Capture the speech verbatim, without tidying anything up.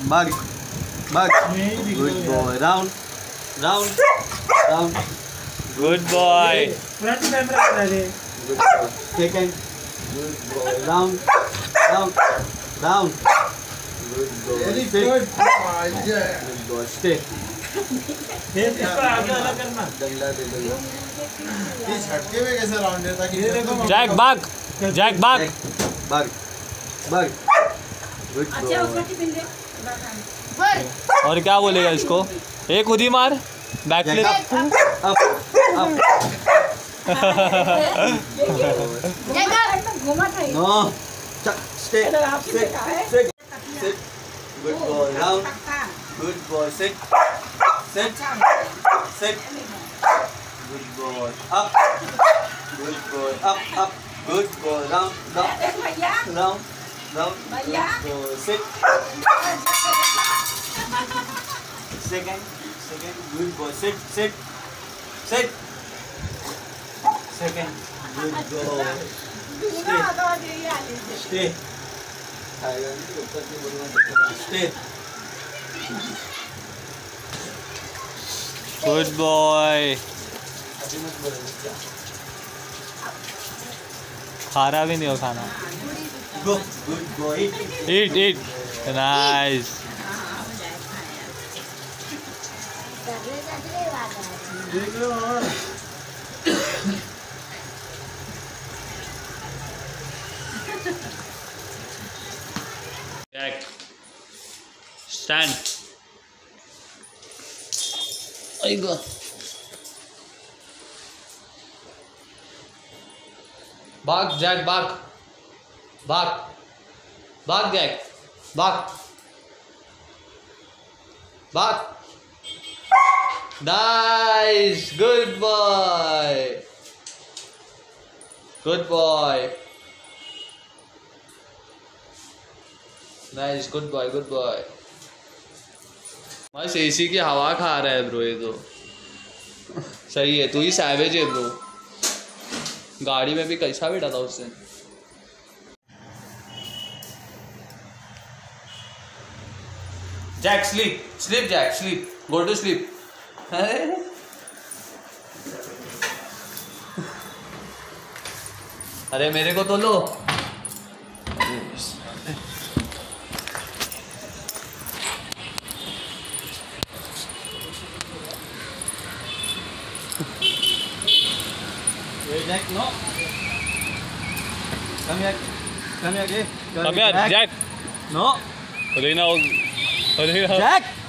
Bug. Bug. Good boy. Round. Round. Round. Good boy. Good boy. Second. Good boy. Round. Round. Round. Good boy. Very Sit. good. Good boy. Stay. इसको आगे अलग करना। डंडा दे दो। इस हटके में कैसे राउंड है ताकि जैक भाग जैक भाग Bug. Bug. Good अच्छा boy. उसका टिफिन दे और क्या बोलेगा इसको एक खुद ही मार बैक फ्लिप Up. Up. जगह घुमा था No. Ch- Stay. Sit. Sit. Sit. Good boy. Round. Good boy. Sit. Sit. Sit. Good boy. Up. Good boy. Up. Up. Good boy. Round. Round. भैया Round. Round. भैया Good boy. Sit. Second. Second. Good boy. Sit. Sit. Sit. Second. Good boy. ना तो ये आले Stay. Stay. Good boy खा रहा भी नहीं हो खाना Go. Good boy. Eat eat nice देख लो और जैक स्टैंड आइगा भाग जैक भाग भाग भाग जैक भाग भाग nice good boy good boy nice good boy good boy बस एसी की हवा खा रहा है ब्रो ये तो सही है तू ही सैवेज है ब्रो गाड़ी में भी कैसा बैठा था उससे Jack sleep sleep Jack sleep go to sleep अरे अरे मेरे को तो लो Hey, Jack, no. Come here. Come here, Jack. अब यार जैक No. अरे ना अरे ना Jack.